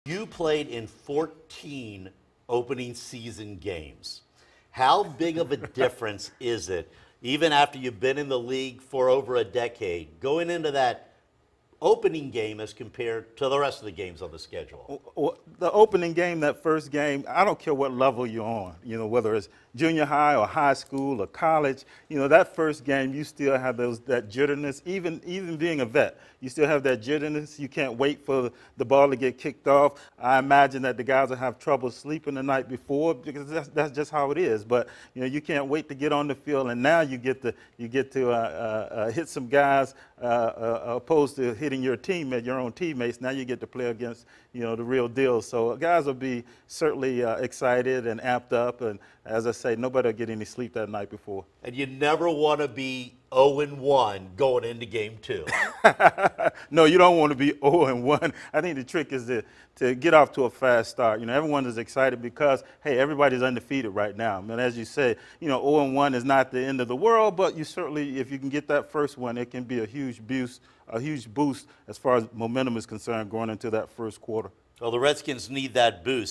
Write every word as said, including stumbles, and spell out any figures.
You played in fourteen opening season games. How big of a difference is it, even after you've been in the league for over a decade, going into that opening game as compared to the rest of the games on the schedule? Well, the opening game, that first game, I don't care what level you're on, you know, whether it's junior high or high school or college, you know, that first game, you still have those that jitteriness, even even being a vet, you still have that jitteriness. You can't wait for the ball to get kicked off. I imagine that the guys will have trouble sleeping the night before because that's, that's just how it is. But, you know, you can't wait to get on the field, and now you get to, you get to uh, uh, uh, hit some guys uh, uh, opposed to hitting your teammate, your own teammates. Now you get to play against, you know, the real deal. So guys will be certainly uh, excited and amped up, and as I say, nobody will get any sleep that night before. And you never want to be oh and one going into game two. No, you don't want to be oh and one. I think the trick is to, to get off to a fast start. You know, everyone is excited because, hey, everybody's undefeated right now. And as you say, you know, oh and one is not the end of the world, but you certainly, if you can get that first one, it can be a huge boost, a huge boost as far as momentum is concerned going into that first quarter. Well, the Redskins need that boost.